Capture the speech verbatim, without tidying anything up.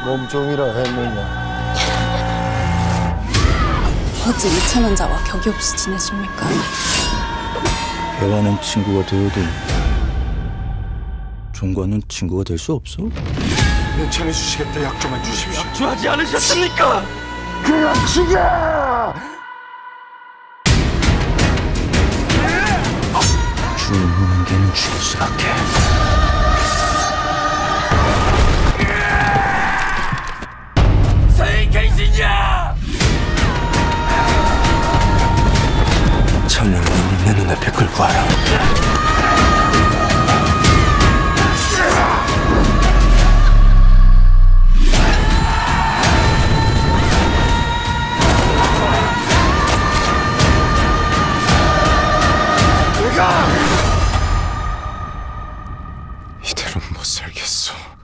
몸종이라 했느냐? 어찌 이천원자와 격이 없이 지내십니까? 배와는 친구가 되어도 종과는 친구가 될 수 없어? 괜찮아주시겠다. 약조만 주십시오. 약조하지 않으셨습니까? 그냥 죽여! 죽는 개는 죽일 수밖에. 서인 계시냐? 천년은 내 눈앞에 끌고 와라. 내가 이대로는 못 살겠어.